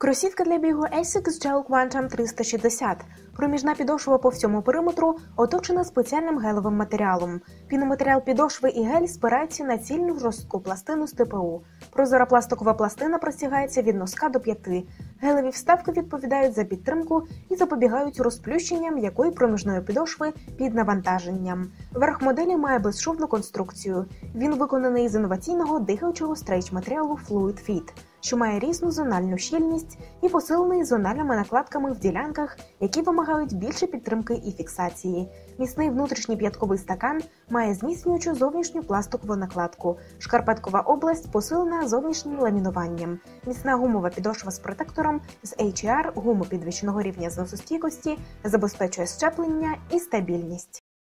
Кросівка для бігу Asics Gel Quantum 360. Проміжна підошва по всьому периметру оточена спеціальним гелевим матеріалом. Піноматеріал підошви і гель спираються на цільну жорстку пластину з ТПУ. Прозора пластикова пластина простягається від носка до п'яти. Гелеві вставки відповідають за підтримку і запобігають розплющенням м'якої проміжної підошви під навантаженням. Верх моделі має безшовну конструкцію. Він виконаний з інноваційного дихаючого стрейч-матеріалу Fluid Fit, що має різну зональну щільність і посилений зональними накладками в ділянках, які вимагають більше підтримки і фіксації. Міцний внутрішній п'ятковий стакан має зміцнюючу зовнішню пластикову накладку. Шкарпеткова область посилена зовнішнім ламінуванням. Міцна гумова підошва з протектором з HER гуму підвищеного рівня зносостійкості забезпечує щеплення і стабільність.